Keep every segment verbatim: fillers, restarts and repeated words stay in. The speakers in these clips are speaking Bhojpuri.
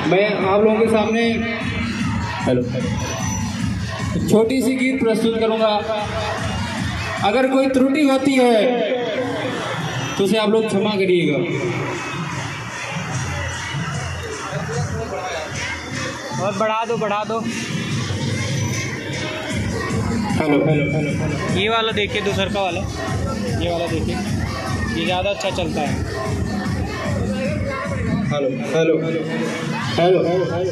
मैं आप लोगों के सामने हेलो छोटी सी गीत प्रस्तुत करूंगा। अगर कोई त्रुटि होती है तो उसे आप लोग क्षमा करिएगा। और बढ़ा दो बढ़ा दो। हेलो हेलो हेलो हेलो ये वाला देखिए, दूसरा का वाला, ये वाला देखिए, ये ज़्यादा अच्छा चलता है। Hello hello hello hello hello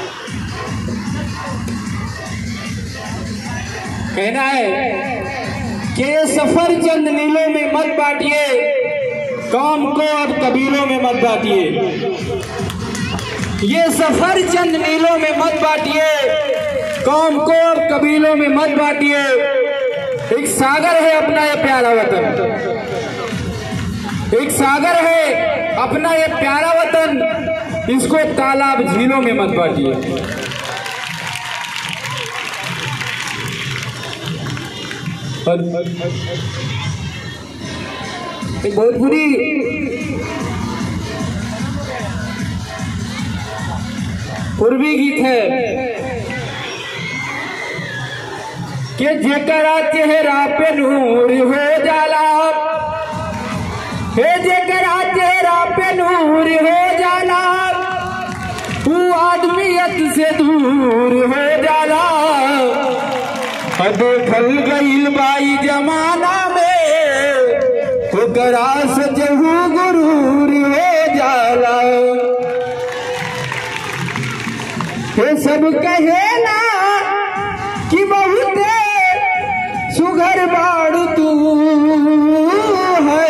कहना है कि ये सफर चंद नीलों में मत बांटिए, काम को अब कबीलों में मत बांटिए। ये सफर चंद नीलों में मत बांटिए, कौम को अब कबीलों में मत बांटिए। एक सागर है अपना ये प्यारा वतन, एक सागर है अपना ये प्यारा वतन, इसको तालाब झीलों में मत बांटिए। एक बहुत बुरी पूर्वी गीत है कि जेकरा चेहरा पे नूर हो जाला, हे जेकरा चेहरा पे नूर हो जाला, तू आदमियत से दूर हो जाला। देखल गईल बाई जमाना में ओकरा से जहू गुरूर हो जाला। हे सब कहेला कि बहुते सुघर बाड़ तू है,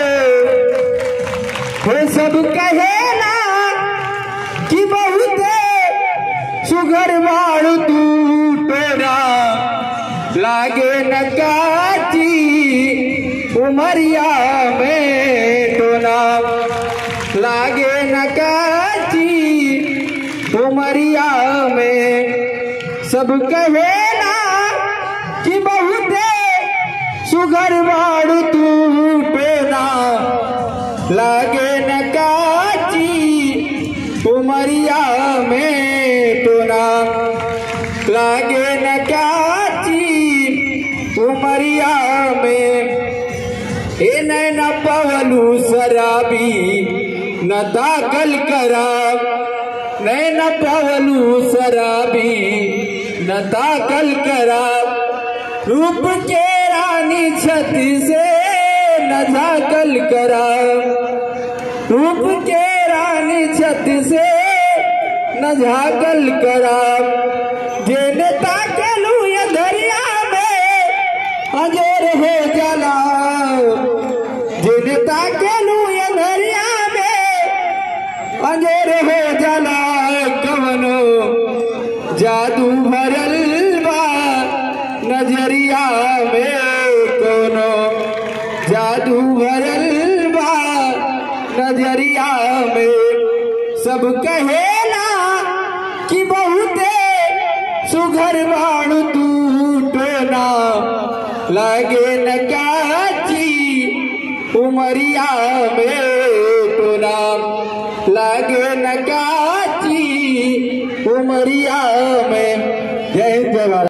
हे सब कहेला कि बहुते सुघर बाड़ तू, तोरा लागे न काची उमरिया में, तोरा लागे न काची उमरिया में। सब कहेला कि बहुते सुघर बाड़ तू, पेना लागे न काची उमरिया में, तोरा लागे न काची उमरिया में। ए नैना पवलू शराबी न दाखल करा, नैना पवलू शराबी न दाखल करा। रूप के रानी छति से न झाकल करा, रूप के रानी छति से न झाकल करा। जे नेता कलू ये दरिया में अंजोर हो जाला, जे नेता कलू ये दरिया में अंजोर हो जाला। कवनो जादू भरल बा नजरिया में, कोनो जादू भरल बा नजरिया में। सब कहेला कि बहुते सुघर बाड़ तू, टोना लागे न काची उमरिया में, टोना लागे न का